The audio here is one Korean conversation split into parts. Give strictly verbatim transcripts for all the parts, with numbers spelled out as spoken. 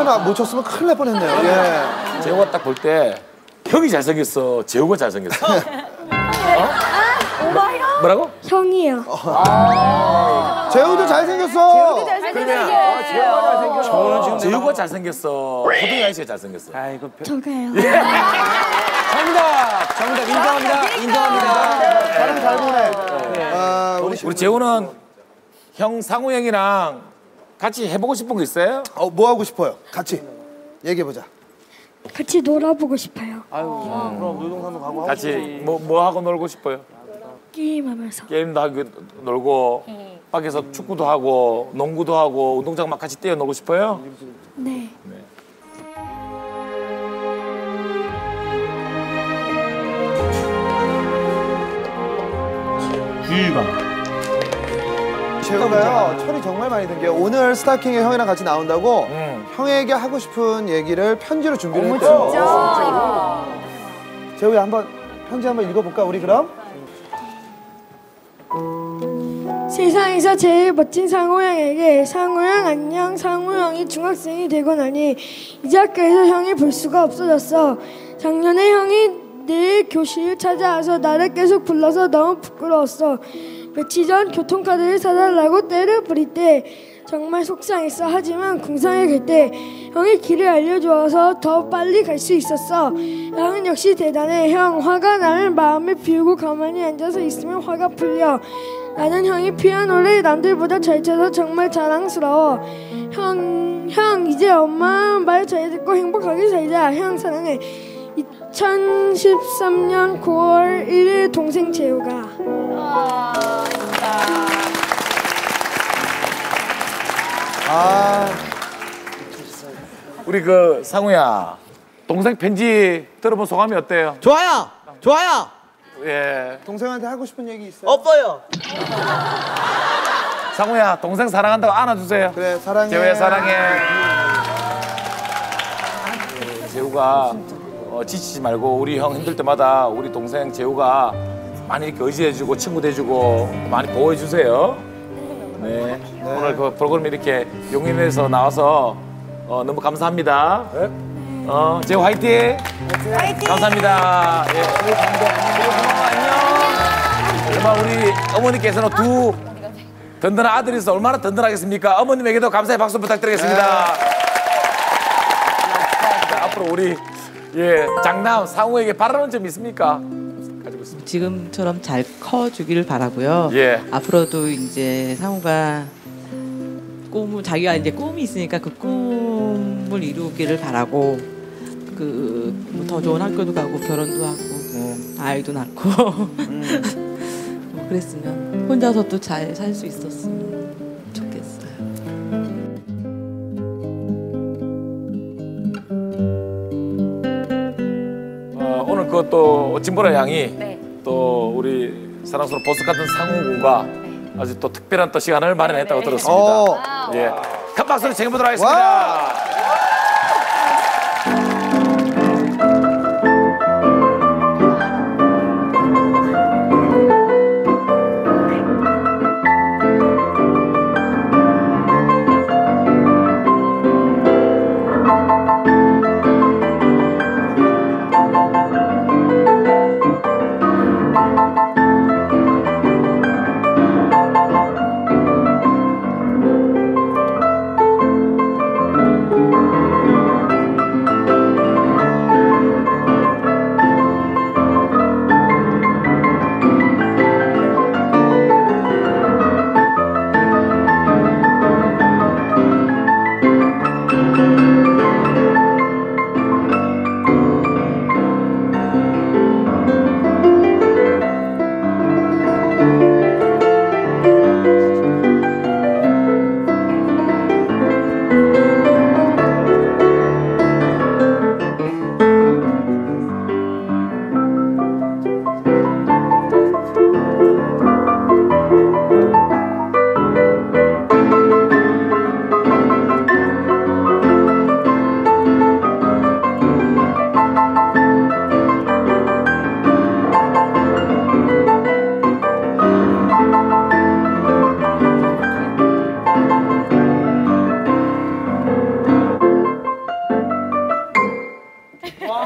하나 못 쳤으면 큰일 날 뻔했네요. 예. 재호가 딱 볼 때 형이 잘생겼어, 재호가 잘생겼어. 어? 오바요? 뭐라고? 형이요. 아 재우도 잘생겼어. 재우도 잘생겼어. 어, 재호가 잘생겼어. 저는 지금 재호가 잘생겼어. 호동이 아저씨가 잘생겼어. 아이고. 저가요. 정답! 정답 인정합니다. 인정합니다. 사람 잘 보네. 아, 우리, 우리 재호는 형 상우 형이랑 같이 해보고 싶은 거 있어요? 어, 뭐 하고 싶어요? 같이 얘기해보자. 같이 놀아보고 싶어요. 아유, 그럼 놀동산도 가고 같이 뭐, 뭐 하고 놀고 싶어요? 게임하면서. 게임도 하고 놀고 밖에서 축구도 하고 농구도 하고 운동장 막 같이 뛰어놀고 싶어요? 네. 재우가요 철이 정말 많이 든 게 오늘 스타킹에 형이랑 같이 나온다고 응. 형에게 하고 싶은 얘기를 편지로 준비를 했대요. 진짜. 재우야 한번 편지 한번 읽어볼까 우리 그럼? 세상에서 제일 멋진 상호형에게 상호형 안녕. 상호형이 중학생이 되고 나니 이제 학교에서 형이 볼 수가 없어졌어. 작년에 형이 내 교실 찾아와서 나를 계속 불러서 너무 부끄러웠어. 며칠 전 교통카드를 사달라고 떼를 부릴 때 정말 속상했어. 하지만 궁상에 갈 때 형이 길을 알려주어서 더 빨리 갈 수 있었어. 형은 역시 대단해. 형 화가 나는 마음을 비우고 가만히 앉아서 있으면 화가 풀려. 나는 형이 피아노를 남들보다 잘 쳐서 정말 자랑스러워. 형, 형 이제 엄마 말 잘 듣고 행복하게 살자. 형 사랑해. 이천십삼 년 구월 일일 동생 재우가. 아, 진짜. 아 우리 그 상우야 동생 편지 들어본 소감이 어때요? 좋아요. 좋아요. 예. 동생한테 하고 싶은 얘기 있어요? 없어요. 상우야 동생 사랑한다고 안아주세요. 그래 사랑해. 재우야 사랑해. 어, 재우가 어, 지치지 말고 우리 형 힘들 때마다 우리 동생 재우가 많이 이렇게 의지해주고 친구도 해주고 많이 보호해주세요. 네. 네. 오늘 그 프로그램 이렇게 용인에서 나와서 어, 너무 감사합니다. 네. 어, 재우 화이팅! 화이팅! 감사합니다. 예. 안녕. 정말 우리 어머니께서는 두 든든한 아들이 있어 얼마나 든든하겠습니까? 어머님에게도 감사의 박수 부탁드리겠습니다. 네. 자, 앞으로 우리 예 장남 상우에게 바라는 점 있습니까? 가지고 있습니다. 지금처럼 잘 커주기를 바라고요. 예. 앞으로도 이제 상우가 꿈을 자기가 이제 꿈이 있으니까 그 꿈을 이루기를 바라고 그 더 좋은 학교도 가고 결혼도 하고 음. 아이도 낳고 뭐 그랬으면 혼자서도 잘 살 수 있었으면 좋겠어요. 어, 오늘 그것도 진보라 양이 네. 또 우리 사랑스러운 보스 같은 상우가 네. 아주 또 특별한 또 시간을 마련했다고 네, 네. 들었습니다. 어. 예, 큰 박수로 챙겨보도록 하겠습니다. 와.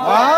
아,